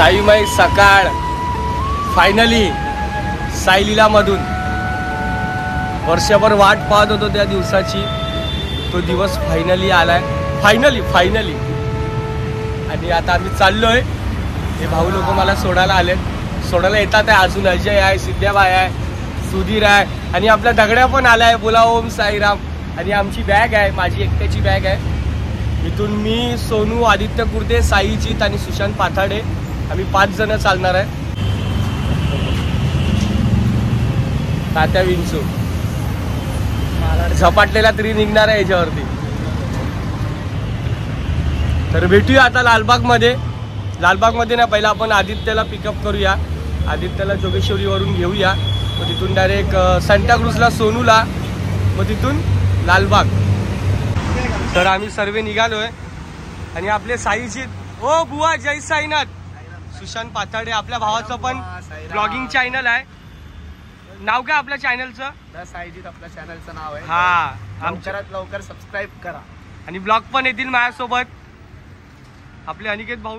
साईमय सकाळ फायनली साईलीलामधून वर्षभर वाट पाहत होतो त्या दिवसाची. तो दिवस फायनली आलाय. फायनली आणि आता आम्ही चाललोय. हे भाऊ लोक मला सोडायला आले. सोडायला येतात आहे. अजून अजय आहे, सिद्ध्याबाई आहे, सुधीर आहे आणि आपला दगड्या पण आलाय. बोला ओम साईराम. आणि आमची बॅग आहे, माझी एकट्याची बॅग आहे. इथून मी, सोनू, आदित्य कुर्ते, साईजीत आणि सुशांत पाथाडे आम्ही 5 जण चालणार आहे. तात्या विंचू झपाटलेला तरी निघणार आहे याच्यावरती. तर भेटूया आता लालबागमध्ये. लालबागमध्ये ना पहिला आपण आदित्यला पिकअप करूया. आदित्यला जोगेश्वरीवरून घेऊया. मग तिथून डायरेक्ट सांताक्रूजला सोनूला, मग तिथून लालबाग. तर आम्ही सर्व निघालोय. आणि आपले साईजी, ओ बुवा जय साईनाथ, सुशांत पाथाडे, आपल्या भावाचं पण ब्लॉगिंग चॅनल आहे. नाव काय आपल्या चॅनलचं? द साईजीत आपल्या चॅनलचं नाव आहे. हा, आमच्यात लवकर सबस्क्राईब करा. आणि ब्लॉग पण येतील माझ्यासोबत आपले अनिकेत भाऊ.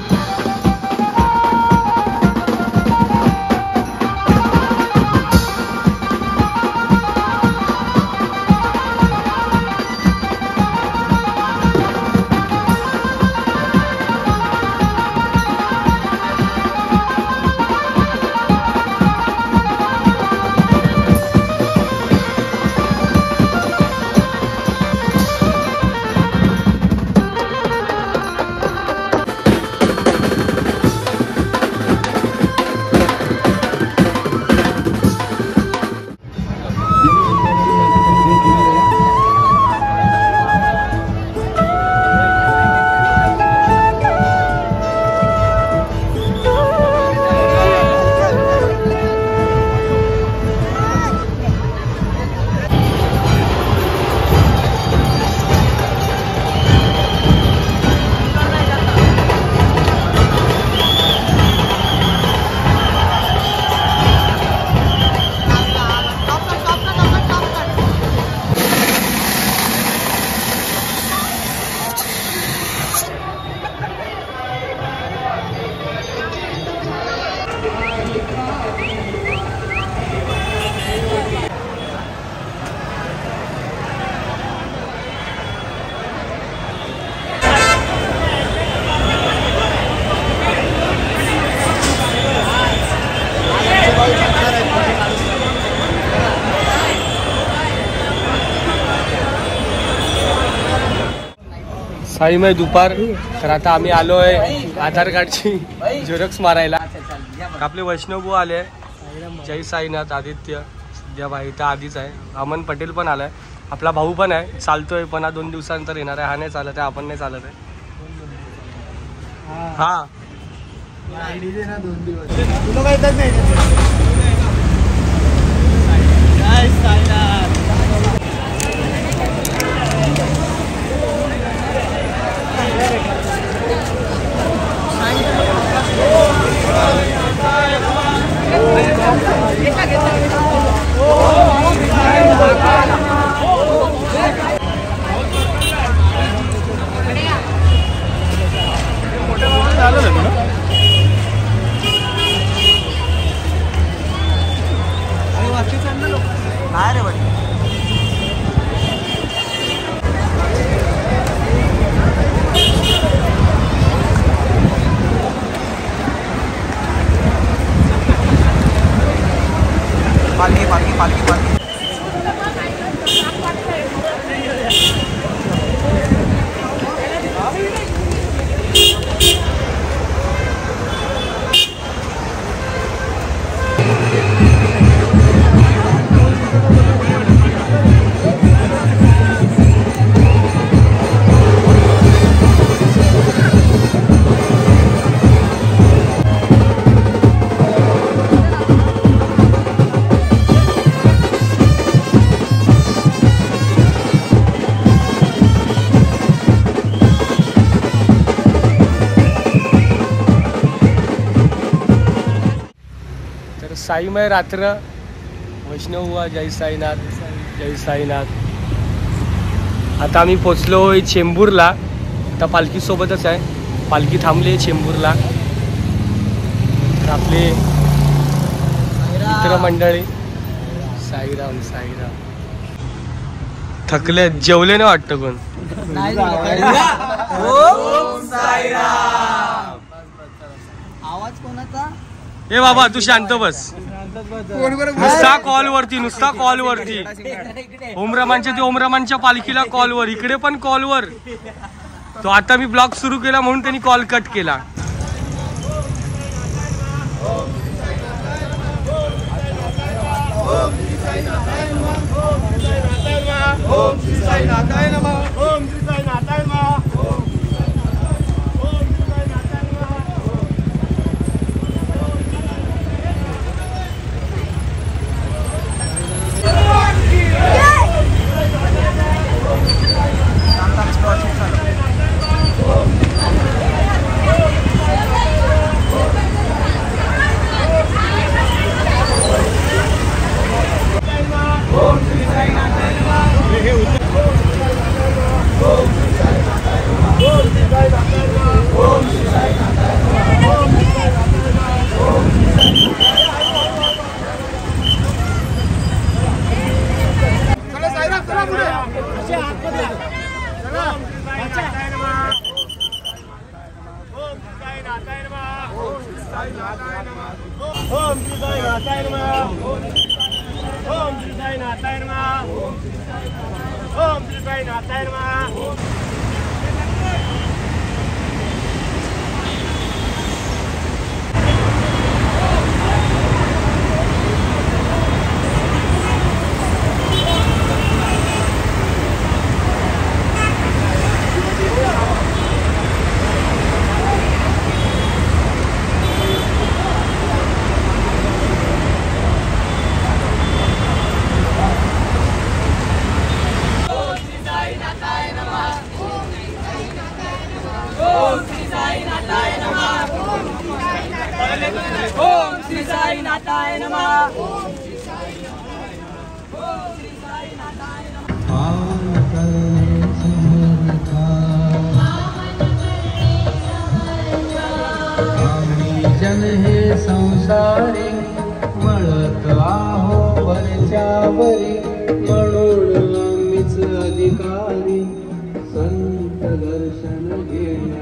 साईमय दुपार. तर आता आम्ही आलोय आधार कार्डची झेरॉक्स मारायला. आपले वैष्णव आले, जय साईनाथ, आदित्य, सिद्ध्याबाई तर आधीच आहे. अमन पटेल पण आलाय. आपला भाऊ पण आहे, चालतोय पण 2 दिवसानंतर येणार आहे. हा नाही चालत आहे, आपण नाही चालत आहे. हा साईमय रात्र. वैष्णव हुआ जय साईनाथ, जय साईनाथ. आता आम्ही पोचलो चेंबूरला. आता पालखी सोबतच आहे. पालखी थांबली चेंबूरला. आपले मित्रमंडळी साईराम साईराम थकले जेवले नाही वाटतं कोण. आवाज कोणाचा? ए बाबा तू शांत बस. नुसता कॉलवरती नुसता कॉलवरती. ओमरामांच्या ते ओमरामांच्या पालखीला कॉलवर, इकडे पण कॉलवर. तो आता मी ब्लॉग सुरू केला म्हणून त्यांनी कॉल कट केला. ओम श्री साईनाथाय नमः. ओम श्री साईनाथाय नमः. जन हे संसारी वळत आहो वरच्या वरी म्हणून आम्हीच अधिकारी संत दर्शन घेण्या.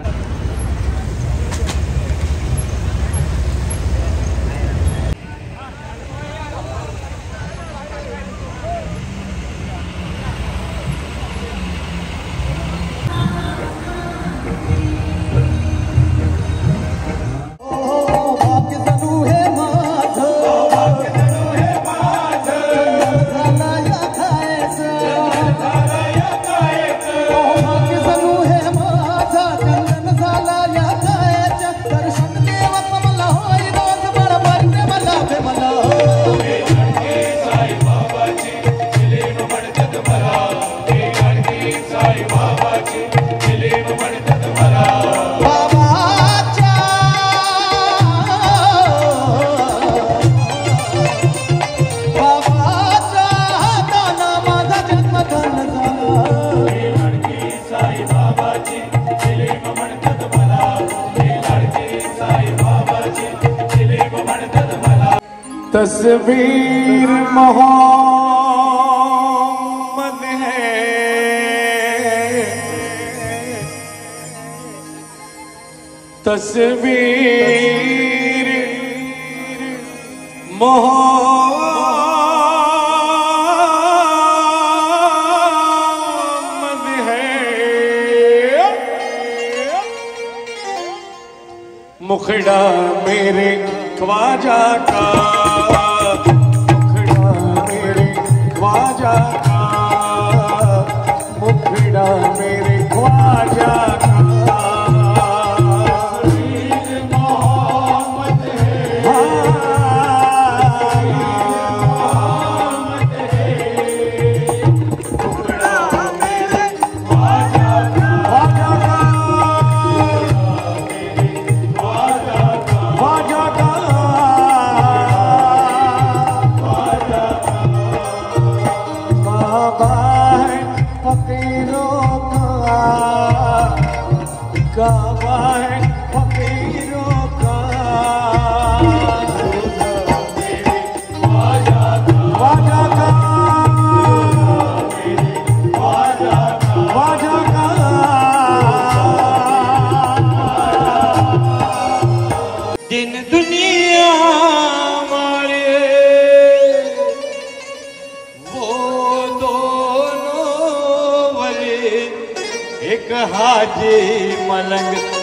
तस्वीर मोहम्मद है, तस्वीर मोहम्मद है, मुखड़ा मेरे ख्वाजा का, ख्वाजा का मुखड़ा मेरे ख्वाजा का. मोहम्मद है, मुखड़ा मेरे ख्वाजा का, ख्वाजा का बाजे मलंग